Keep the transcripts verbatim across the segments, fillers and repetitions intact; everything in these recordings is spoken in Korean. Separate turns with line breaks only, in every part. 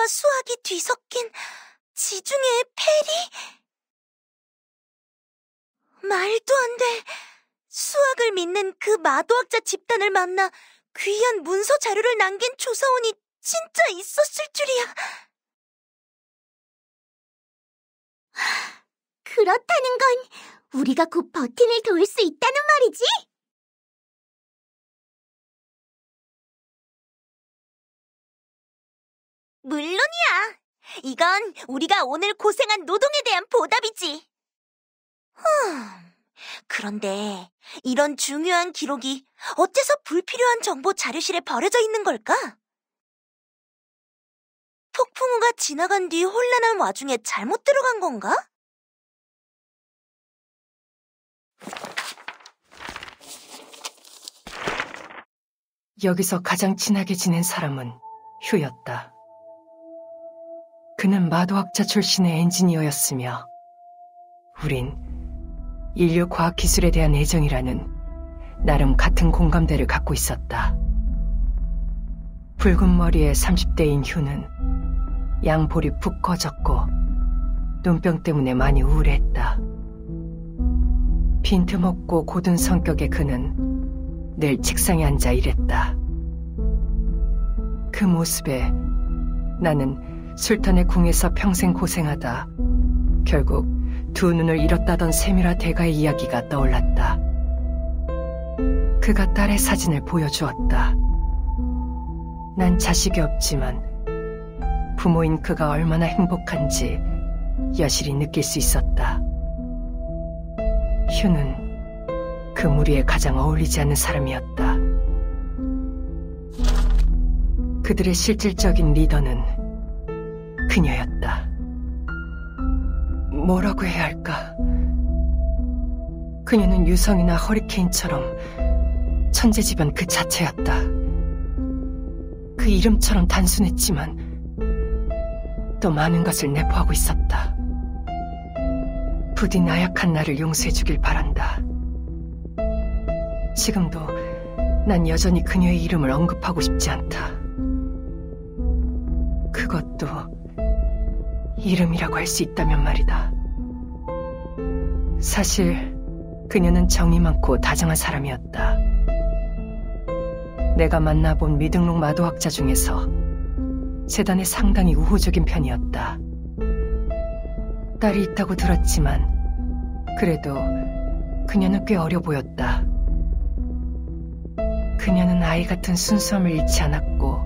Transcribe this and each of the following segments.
물리와 수학이 뒤섞인 지중해의 페리? 말도 안 돼. 수학을 믿는 그 마도학자 집단을 만나 귀한 문서 자료를 남긴 조사원이 진짜 있었을 줄이야.
그렇다는 건 우리가 곧 버튼을 도울 수 있다는 말이지?
물론이야. 이건 우리가 오늘 고생한 노동에 대한 보답이지. 흠, 그런데 이런 중요한 기록이 어째서 불필요한 정보 자료실에 버려져 있는 걸까? 폭풍우가 지나간 뒤 혼란한 와중에 잘못 들어간 건가?
여기서 가장 친하게 지낸 사람은 휴였다. 그는 마도학자 출신의 엔지니어였으며 우린 인류 과학기술에 대한 애정이라는 나름 같은 공감대를 갖고 있었다. 붉은 머리의 삼십 대인 휴는 양볼이 푹 꺼졌고 눈병 때문에 많이 우울했다. 빈틈없고 고든 성격의 그는 늘 책상에 앉아 일했다. 그 모습에 나는 술탄의 궁에서 평생 고생하다 결국 두 눈을 잃었다던 세미라 대가의 이야기가 떠올랐다. 그가 딸의 사진을 보여주었다. 난 자식이 없지만 부모인 그가 얼마나 행복한지 여실히 느낄 수 있었다. 휴는 그 무리에 가장 어울리지 않는 사람이었다. 그들의 실질적인 리더는 그녀였다. 뭐라고 해야 할까? 그녀는 유성이나 허리케인처럼 천재지변 그 자체였다. 그 이름처럼 단순했지만 또 많은 것을 내포하고 있었다. 부디 나약한 나를 용서해주길 바란다. 지금도 난 여전히 그녀의 이름을 언급하고 싶지 않다. 그것도 이름이라고 할 수 있다면 말이다. 사실 그녀는 정이 많고 다정한 사람이었다. 내가 만나본 미등록 마도학자 중에서 재단에 상당히 우호적인 편이었다. 딸이 있다고 들었지만 그래도 그녀는 꽤 어려 보였다. 그녀는 아이 같은 순수함을 잃지 않았고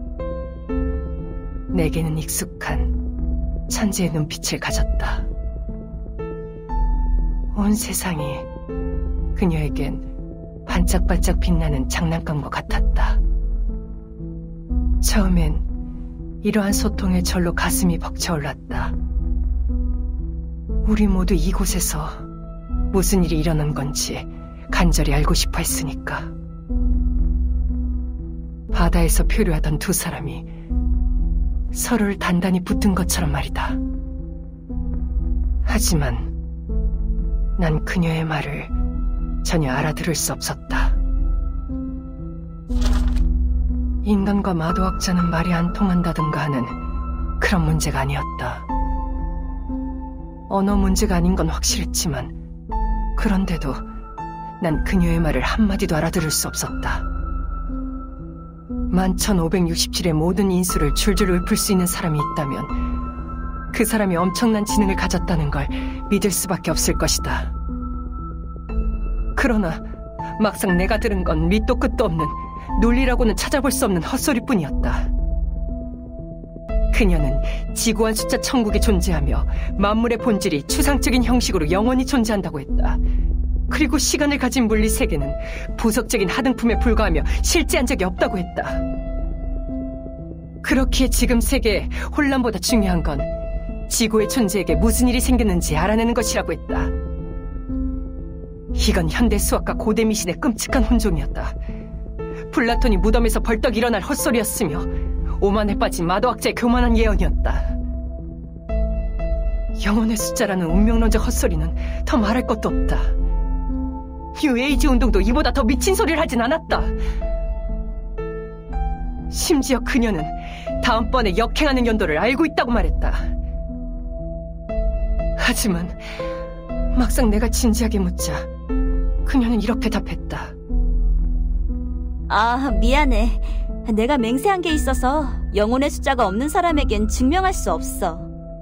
내게는 익숙한 천재의 눈빛을 가졌다. 온 세상이 그녀에겐 반짝반짝 빛나는 장난감과 같았다. 처음엔 이러한 소통에 절로 가슴이 벅차올랐다. 우리 모두 이곳에서 무슨 일이 일어난 건지 간절히 알고 싶어 했으니까. 바다에서 표류하던 두 사람이 서로를 단단히 붙든 것처럼 말이다. 하지만 난 그녀의 말을 전혀 알아들을 수 없었다. 인간과 마도학자는 말이 안 통한다든가 하는 그런 문제가 아니었다. 언어 문제가 아닌 건 확실했지만 그런데도 난 그녀의 말을 한마디도 알아들을 수 없었다. 만 천오백육십칠의 모든 인수를 줄줄 읊을 수 있는 사람이 있다면 그 사람이 엄청난 지능을 가졌다는 걸 믿을 수밖에 없을 것이다. 그러나 막상 내가 들은 건 밑도 끝도 없는 논리라고는 찾아볼 수 없는 헛소리뿐이었다. 그녀는 지구한 숫자 천국이 존재하며 만물의 본질이 추상적인 형식으로 영원히 존재한다고 했다. 그리고 시간을 가진 물리 세계는 부석적인 하등품에 불과하며 실제한 적이 없다고 했다. 그렇기에 지금 세계의 혼란보다 중요한 건 지구의 존재에게 무슨 일이 생겼는지 알아내는 것이라고 했다. 이건 현대 수학과 고대 미신의 끔찍한 혼종이었다. 플라톤이 무덤에서 벌떡 일어날 헛소리였으며 오만에 빠진 마도학자의 교만한 예언이었다. 영혼의 숫자라는 운명론적 헛소리는 더 말할 것도 없다. 뉴에이지 운동도 이보다 더 미친 소리를 하진 않았다. 심지어 그녀는 다음번에 역행하는 연도를 알고 있다고 말했다. 하지만 막상 내가 진지하게 묻자 그녀는 이렇게 답했다.
아, 미안해. 내가 맹세한 게 있어서 영혼의 숫자가 없는 사람에겐 증명할 수 없어.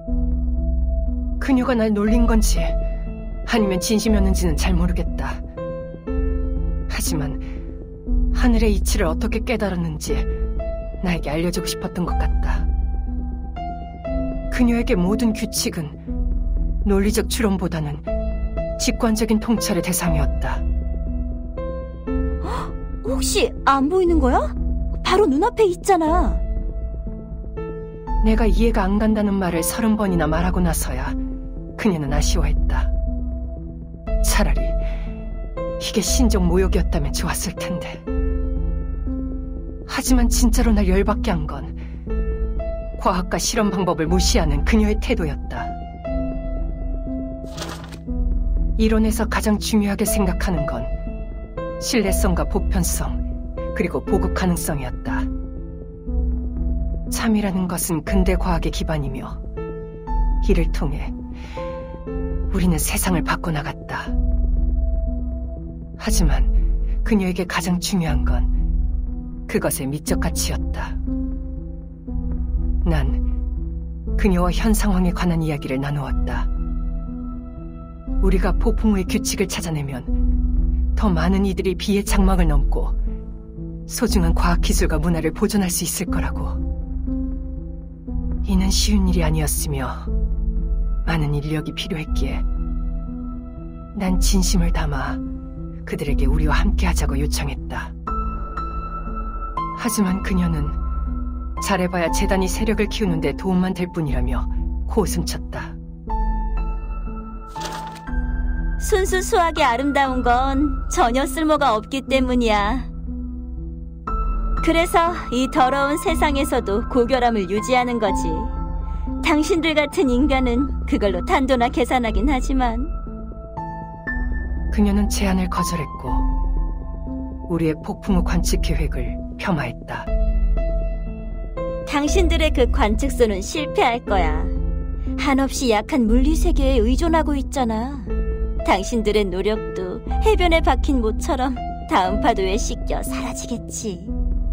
그녀가 날 놀린 건지 아니면 진심이었는지는 잘 모르겠다. 하지만 하늘의 이치를 어떻게 깨달았는지 나에게 알려주고 싶었던 것 같다. 그녀에게 모든 규칙은 논리적 추론보다는 직관적인 통찰의 대상이었다.
혹시 안 보이는 거야? 바로 눈앞에 있잖아.
내가 이해가 안 간다는 말을 서른 번이나 말하고 나서야 그녀는 아쉬워했다. 차라리 이게 신종 모욕이었다면 좋았을 텐데. 하지만 진짜로 날 열받게 한 건 과학과 실험 방법을 무시하는 그녀의 태도였다. 이론에서 가장 중요하게 생각하는 건 신뢰성과 보편성, 그리고 보급 가능성이었다. 참이라는 것은 근대 과학의 기반이며 이를 통해 우리는 세상을 바꿔나갔다. 하지만 그녀에게 가장 중요한 건 그것의 미적 가치였다. 난 그녀와 현 상황에 관한 이야기를 나누었다. 우리가 폭풍우의 규칙을 찾아내면 더 많은 이들이 비의 장막을 넘고 소중한 과학기술과 문화를 보존할 수 있을 거라고. 이는 쉬운 일이 아니었으며 많은 인력이 필요했기에 난 진심을 담아 그들에게 우리와 함께하자고 요청했다. 하지만 그녀는 잘해봐야 재단이 세력을 키우는 데 도움만 될 뿐이라며 코웃음쳤다.
순수 수학이 아름다운 건 전혀 쓸모가 없기 때문이야. 그래서 이 더러운 세상에서도 고결함을 유지하는 거지. 당신들 같은 인간은 그걸로 탄도나 계산하긴 하지만.
그녀는 제안을 거절했고 우리의 폭풍우 관측 계획을 폄하했다.
당신들의 그 관측소는 실패할 거야. 한없이 약한 물리세계에 의존하고 있잖아. 당신들의 노력도 해변에 박힌 모처럼 다음 파도에 씻겨 사라지겠지.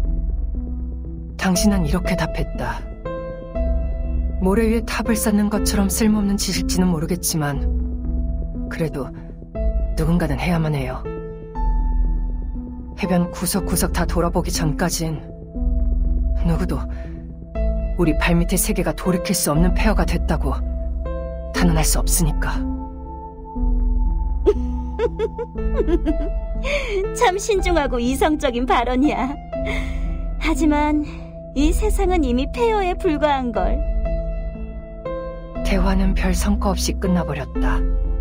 당신은 이렇게 답했다. 모래 위에 탑을 쌓는 것처럼 쓸모없는 짓일지는 모르겠지만 그래도 누군가는 해야만 해요. 해변 구석구석 다 돌아보기 전까진 누구도 우리 발밑의 세계가 돌이킬 수 없는 폐허가 됐다고 단언할 수 없으니까.
참 신중하고 이성적인 발언이야. 하지만 이 세상은 이미 폐허에 불과한걸.
대화는 별 성과 없이 끝나버렸다.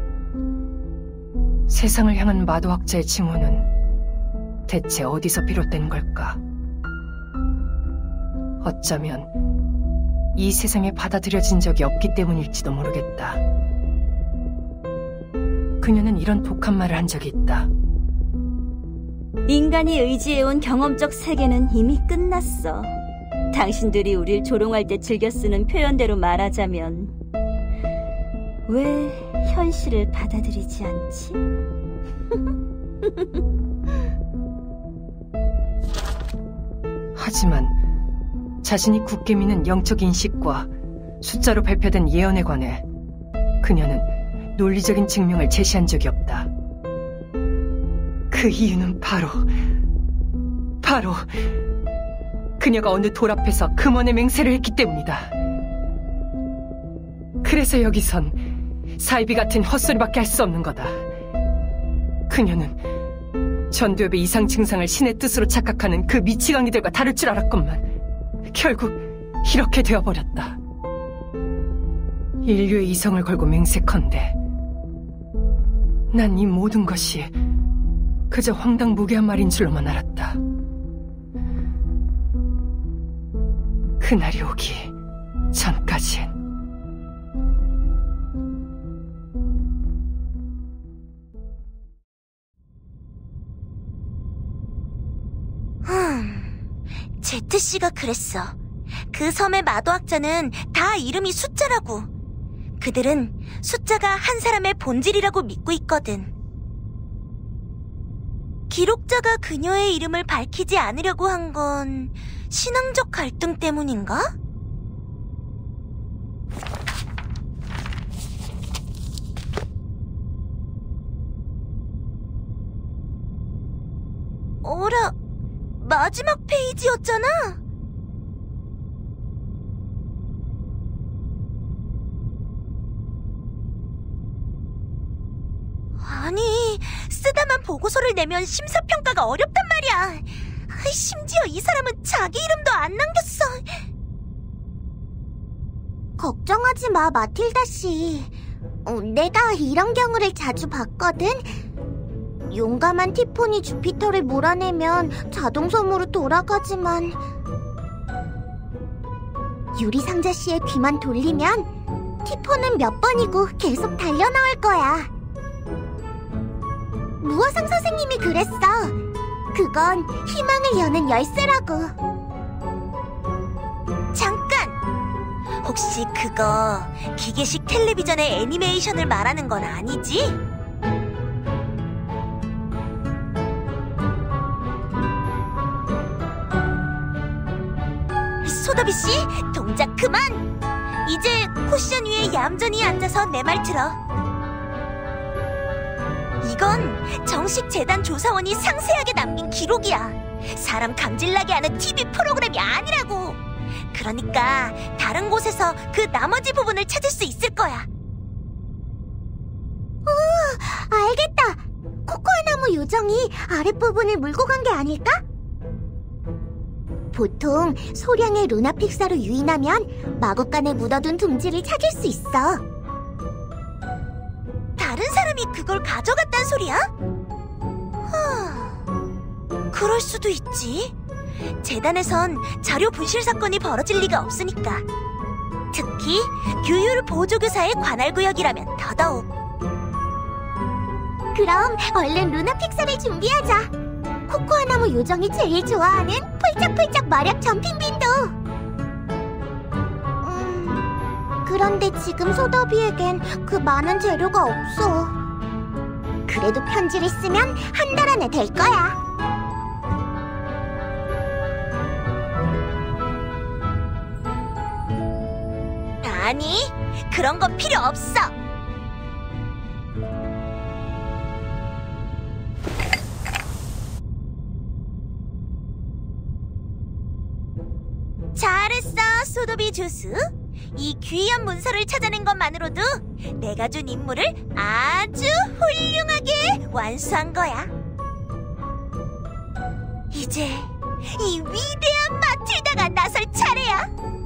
세상을 향한 마도학자의 징후는 대체 어디서 비롯된 걸까? 어쩌면 이 세상에 받아들여진 적이 없기 때문일지도 모르겠다. 그녀는 이런 독한 말을 한 적이 있다.
인간이 의지해온 경험적 세계는 이미 끝났어. 당신들이 우릴 조롱할 때 즐겨 쓰는 표현대로 말하자면 왜 현실을 받아들이지 않지?
하지만 자신이 굳게 믿는 영적 인식과 숫자로 발표된 예언에 관해 그녀는 논리적인 증명을 제시한 적이 없다. 그 이유는 바로 바로 그녀가 어느 돌 앞에서 금원의 맹세를 했기 때문이다. 그래서 여기선 사이비 같은 헛소리밖에 할 수 없는 거다. 그녀는 전두엽의 이상 증상을 신의 뜻으로 착각하는 그 미치광이들과 다를 줄 알았건만 결국 이렇게 되어버렸다. 인류의 이성을 걸고 맹세컨대 난 이 모든 것이 그저 황당무계한 말인 줄로만 알았다. 그날이 오기 전까진.
제트씨가 그랬어. 그 섬의 마도학자는 다 이름이 숫자라고. 그들은 숫자가 한 사람의 본질이라고 믿고 있거든. 기록자가 그녀의 이름을 밝히지 않으려고 한 건 신앙적 갈등 때문인가? 어라, 마지막 페이지였잖아? 아니, 쓰다만 보고서를 내면 심사평가가 어렵단 말이야. 심지어 이 사람은 자기 이름도 안 남겼어. 걱정하지 마, 마틸다 씨. 어, 내가 이런 경우를 자주 봤거든. 용감한 티폰이 주피터를 몰아내면 자동섬으로 돌아가지만 유리상자 씨의 귀만 돌리면 티폰은 몇 번이고 계속 달려나올 거야. 무어상 선생님이 그랬어. 그건 희망을 여는 열쇠라고. 잠깐! 혹시 그거 기계식 텔레비전의 애니메이션을 말하는 건 아니지? 소더비씨, 동작 그만! 이제 쿠션 위에 얌전히 앉아서 내 말 들어. 이건 정식 재단 조사원이 상세하게 남긴 기록이야. 사람 감질나게 하는 티비 프로그램이 아니라고. 그러니까 다른 곳에서 그 나머지 부분을 찾을 수 있을 거야. 오, 알겠다. 코코아나무 요정이 아랫부분을 물고 간 게 아닐까? 보통 소량의 루나픽사로 유인하면 마구간에 묻어둔 둥지를 찾을 수 있어. 다른 사람이 그걸 가져갔단 소리야? 하... 그럴 수도 있지. 재단에선 자료 분실 사건이 벌어질 리가 없으니까. 특히 규율 보조교사의 관할구역이라면 더더욱. 그럼 얼른 루나픽사를 준비하자. 코코아나무 요정이 제일 좋아하는 폴짝폴짝 마력 점핑빈도. 음, 그런데 지금 소더비에겐 그 많은 재료가 없어. 그래도 편지를 쓰면 한 달 안에 될 거야. 아니, 그런 건 필요 없어. 잘했어, 소도비 주스. 이 귀한 문서를 찾아낸 것만으로도 내가 준 임무를 아주 훌륭하게 완수한 거야. 이제 이 위대한 마틸다가 나설 차례야.